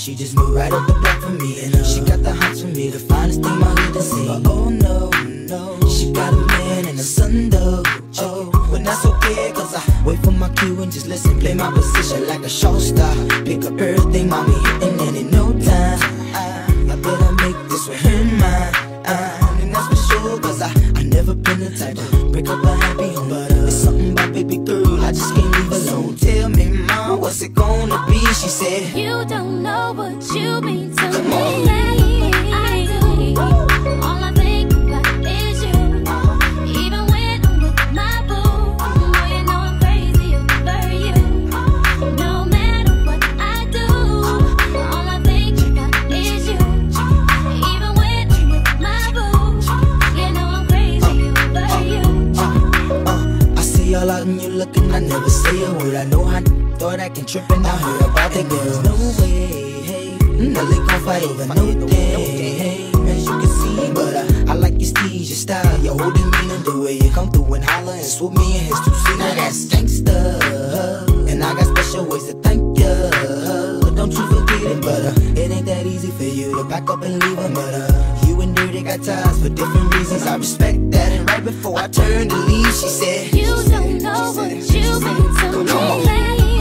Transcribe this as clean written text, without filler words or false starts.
She just moved right up the block for me, and she got the hots for me, the finest thing my hood has seen. But oh no, no, she got a man and a son though. Oh, but that's okay, cause I wait for my cue and just listen, play my position like a show star. Pick up everything, mommy, hitting it in no time. I better make this with her in mind. And that's for sure, cause I never been the type to break up a happy home. But it's something about baby girl, I just can't leave alone. Tell me, mom, what's it gonna be? She said, you don't know what you mean to come me. on. I do. All I think about is you. Even when I'm with my boo, boy, you know I'm crazy over you. No matter what I do, all I think about is you. Even when I'm with my boo, you know I'm crazy over you. I see all out and you looking, I never say a word. I know how thought I can trip and I heard about the girls. No way, hey, Nelly gon' fight over no day, hey, as you can see. But I like your steez, your style, your whole demeanor, the way you come through and holler and swoop me in his two-seater. Now that's gangsta, and I got special ways to thank ya. Don't you forget it, but it ain't that easy for you to back up and leave 'em. But you and Dirty got ties for different reasons. I respect that, and right before I turned to leave, she said, you don't know what you mean to me.